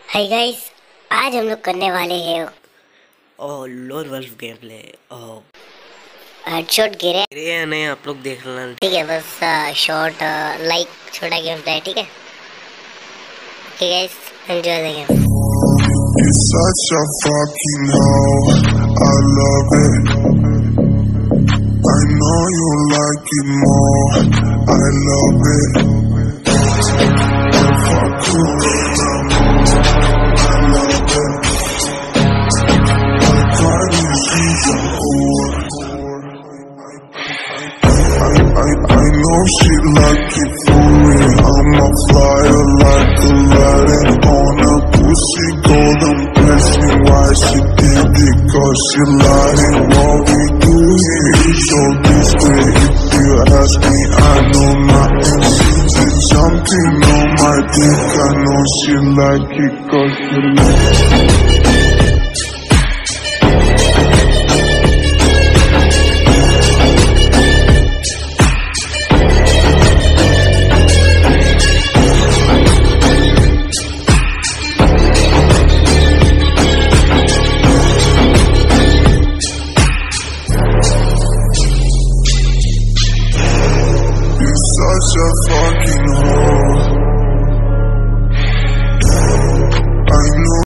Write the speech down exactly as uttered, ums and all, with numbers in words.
Hi guys, आज हम लोग करने वाले हैं oh lone wolf game play. Oh headshot गिरे गिरे नहीं, आप लोग देख लेना। ठीक है, बस शॉट लाइक छोटा गेम प्ले है। ठीक है okay guys, enjoy the game. You're such a fucking hoe, I love it. I know you like it more, I love it. I fuck you, I love it. I drive you, she's a whore. I, I, I know she like it for real. I'm a flyer like Aladdin on a pussy golden blessing. Why she did it? Cause she lied. What we do here is so discreet. If you ask me, I know nothing. She's jumping on my dick. I know she like it cause she like it. Such a fucking hoe.